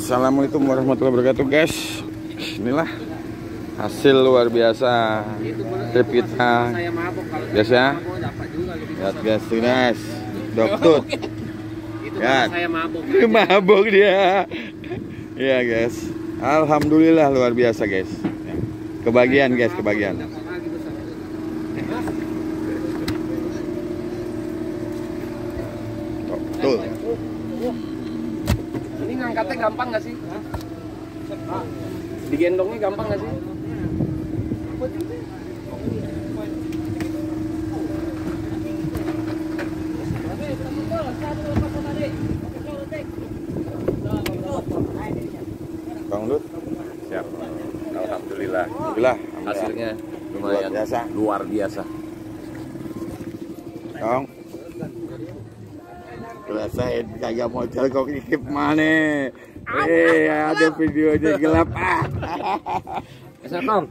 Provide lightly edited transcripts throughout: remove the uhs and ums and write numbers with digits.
Assalamualaikum warahmatullahi wabarakatuh guys. Inilah hasil luar biasa trip kita. Guys ya. Lihat guys, dokter. Ya, mabuk dia. Iya guys. Alhamdulillah luar biasa guys. Kebagian guys, kebagian. Betul. Ini ngangkatnya gampang nggak sih? Digendongnya gampang nggak sih? Bang Lut, siap. Alhamdulillah. Alhamdulillah. Hasilnya lumayan luar biasa. Dong. Rasain kagak modal kok ikip mana? Ada videonya gelap ah. Kong.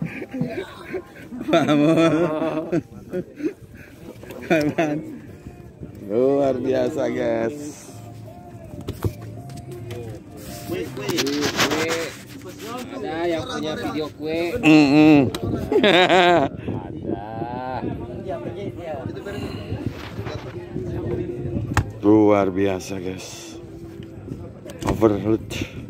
Luar biasa guys. Ada yang punya video kue. Ada. Luar biasa guys. Overload.